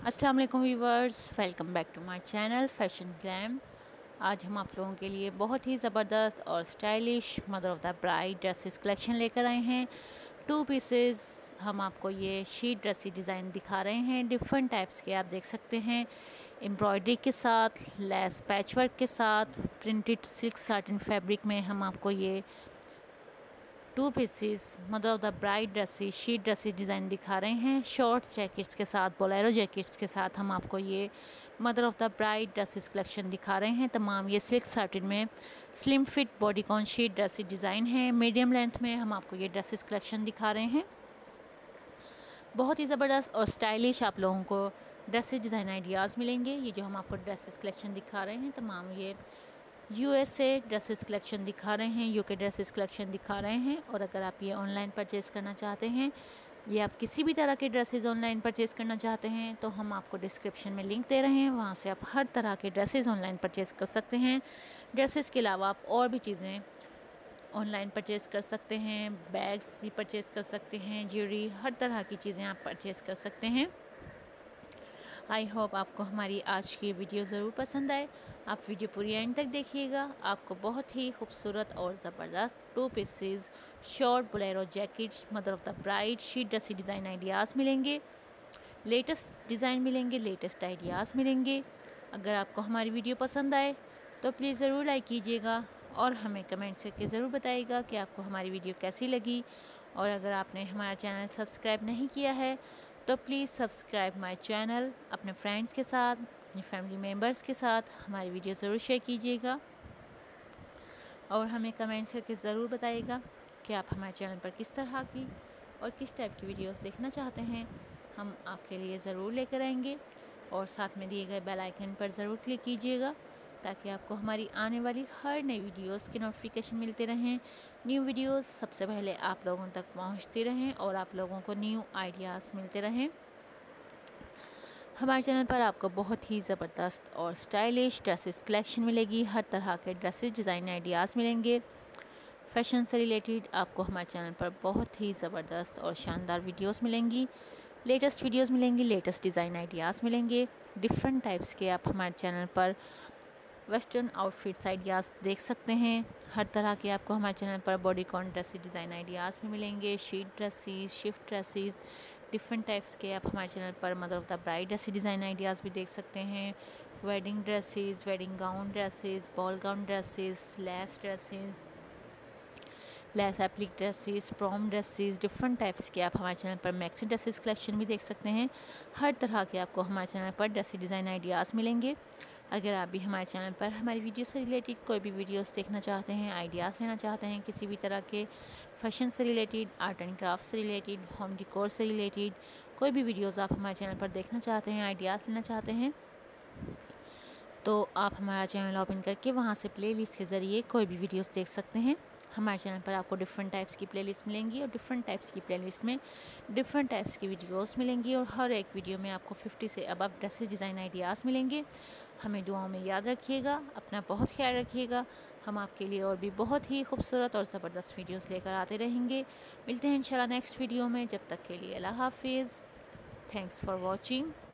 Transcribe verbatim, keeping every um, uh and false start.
अस्सलाम वालेकुम viewers, welcome back to my channel fashion glam. आज हम आप लोगों के लिए बहुत ही ज़बरदस्त और stylish mother of the bride dresses collection लेकर आए हैं। टू पीसेस हम आपको ये शीट ड्रेसी डिज़ाइन दिखा रहे हैं। डिफरेंट टाइप्स के आप देख सकते हैं, एम्ब्रॉयडरी के साथ, लेस पैचवर्क के साथ, प्रिंटेड सिल्क साटिन फैब्रिक में हम आपको ये two pieces mother of the bride dresses sheet dresses design दिखा रहे हैं। शॉर्ट जैकेट्स के साथ, बोलेरो जैकेट्स के साथ हम आपको ये mother of the bride dresses collection दिखा रहे हैं। तमाम ये सिल्क साटिन में slim fit bodycon sheet dresses design है। मीडियम लेंथ में हम आपको ये ड्रेसेस कलेक्शन दिखा रहे हैं। बहुत ही ज़बरदस्त और स्टाइलिश आप लोगों को ड्रेसेस डिज़ाइन आइडियाज़ मिलेंगे। ये जो हम आपको ड्रेसेस कलेक्शन दिखा रहे हैं, तमाम ये यूएसए ड्रेसेस कलेक्शन दिखा रहे हैं, यूके ड्रेसेस कलेक्शन दिखा रहे हैं। और अगर आप ये ऑनलाइन परचेज़ करना चाहते हैं या आप किसी भी तरह के ड्रेसेस ऑनलाइन परचेज़ करना चाहते हैं तो हम आपको डिस्क्रिप्शन में लिंक दे रहे हैं, वहाँ से आप हर तरह के ड्रेसेस ऑनलाइन परचेज़ कर सकते हैं। ड्रेसेस के अलावा आप और भी चीज़ें ऑनलाइन परचेज़ कर सकते हैं, बैग्स भी परचेज़ कर सकते हैं, ज्वेलरी, हर तरह की चीज़ें आप परचेज़ कर सकते हैं। आई होप आपको हमारी आज की वीडियो ज़रूर पसंद आए। आप वीडियो पूरी एंड तक देखिएगा, आपको बहुत ही खूबसूरत और ज़बरदस्त two pieces short bolero jackets mother of the bride sheet dressy design ideas मिलेंगे, लेटेस्ट डिज़ाइन मिलेंगे, लेटेस्ट आइडियाज़ मिलेंगे। अगर आपको हमारी वीडियो पसंद आए तो प्लीज़ ज़रूर लाइक कीजिएगा और हमें कमेंट करके ज़रूर बताइएगा कि आपको हमारी वीडियो कैसी लगी। और अगर आपने हमारा चैनल सब्सक्राइब नहीं किया है तो प्लीज़ सब्सक्राइब माय चैनल। अपने फ्रेंड्स के साथ, अपनी फैमिली मेम्बर्स के साथ हमारी वीडियो ज़रूर शेयर कीजिएगा और हमें कमेंट्स करके ज़रूर बताइएगा कि आप हमारे चैनल पर किस तरह की और किस टाइप की वीडियोस देखना चाहते हैं। हम आपके लिए ज़रूर लेकर आएंगे। और साथ में दिए गए बेल आइकन पर ज़रूर क्लिक कीजिएगा ताकि आपको हमारी आने वाली हर नई वीडियोस की नोटिफिकेशन मिलते रहें। न्यू वीडियोस सबसे पहले आप लोगों तक पहुंचती रहें और आप लोगों को न्यू आइडियाज़ मिलते रहें। हमारे चैनल पर आपको बहुत ही ज़बरदस्त और स्टाइलिश ड्रेसेस कलेक्शन मिलेगी। हर तरह के ड्रेसेस डिज़ाइन आइडियाज़ मिलेंगे। फैशन से रिलेटेड आपको हमारे चैनल पर बहुत ही ज़बरदस्त और शानदार वीडियोस मिलेंगी, लेटेस्ट वीडियोस मिलेंगी, लेटेस्ट डिज़ाइन आइडियाज़ मिलेंगे। डिफरेंट टाइप्स के आप हमारे चैनल पर वेस्टर्न आउटफिट्स आइडियाज़ देख सकते हैं। हर तरह के आपको हमारे चैनल पर बॉडीकॉन ड्रेसेस डिज़ाइन आइडियाज़ भी मिलेंगे, sheet dresses, shift dresses, different types के आप हमारे चैनल पर mother of the bride dresses design ideas भी देख सकते हैं। Wedding dresses, wedding gown dresses, ball gown dresses, lace dresses, lace applique dresses, prom dresses, different types के आप हमारे चैनल पर मैक्सी ड्रेसेस कलेक्शन भी देख सकते हैं। हर तरह के आपको हमारे चैनल पर ड्रेसेस डिज़ाइन आइडियाज़ मिलेंगे। अगर आप भी हमारे चैनल पर हमारी वीडियो से रिलेटेड कोई भी वीडियोस देखना चाहते हैं, आइडियाज़ लेना चाहते हैं, किसी भी तरह के फैशन से रिलेटेड, आर्ट एंड क्राफ्ट से रिलेटेड, होम डिकोर से रिलेटेड कोई भी वीडियोस आप हमारे चैनल पर देखना चाहते हैं, आइडियाज़ लेना चाहते हैं तो आप हमारा चैनल ओपन करके वहाँ से प्लेलिस्ट के ज़रिए कोई भी वीडियोस देख सकते हैं। हमारे चैनल पर आपको डिफरेंट टाइप्स की प्लेलिस्ट मिलेंगी और डिफरेंट टाइप्स की प्लेलिस्ट में डिफरेंट टाइप्स की वीडियोस मिलेंगी और हर एक वीडियो में आपको फिफ्टी से अबव ड्रेसेस डिज़ाइन आइडियाज़ मिलेंगे। हमें दुआओं में याद रखिएगा, अपना बहुत ख्याल रखिएगा। हम आपके लिए और भी बहुत ही खूबसूरत और ज़बरदस्त वीडियोज़ लेकर आते रहेंगे। मिलते हैं इंशाल्लाह नेक्स्ट वीडियो में। जब तक के लिए अल्लाह हाफिज़। Thanks for watching.